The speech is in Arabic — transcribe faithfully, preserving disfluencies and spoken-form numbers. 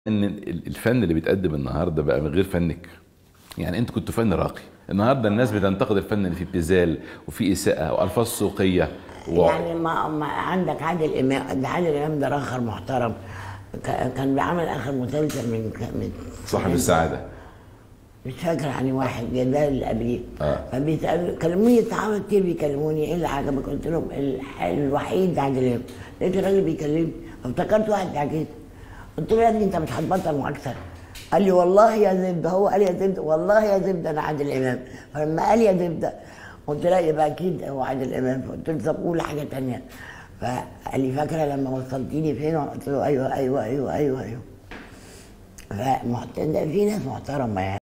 ان الفن اللي بيتقدم النهارده بقى من غير فنك. يعني انت كنت فن راقي، النهارده الناس بتنتقد الفن اللي فيه ابتذال وفيه اساءه والفاظ سوقيه و... يعني ما, ما عندك عادل امام. ده عادل امام ده راخر محترم، كان بيعمل اخر مسلسل من من صاحب السعاده، مش فاكر يعني واحد ده اللي قبليه. اه فبيسالوا كلموني، الصحافه كتير بيكلموني ايه اللي عجبك؟ قلت لهم الوحيد عادل امام. لقيت الراجل بيكلمني فافتكرت واحد حكيت، قلت له يا ابني انت مش هتبطل معاكسه؟ قال لي والله يا زبده. هو قال يا زبده، والله يا زبده انا عادل امام. فلما قال يا زبده قلت له يبقى اكيد هو عادل امام. فقلت له طب قول حاجه ثانيه. فقال لي فاكره لما وصلتيني فين؟ قلت له ايوه ايوه ايوه ايوه ايوه. فمحت... في ناس محترمه يعني.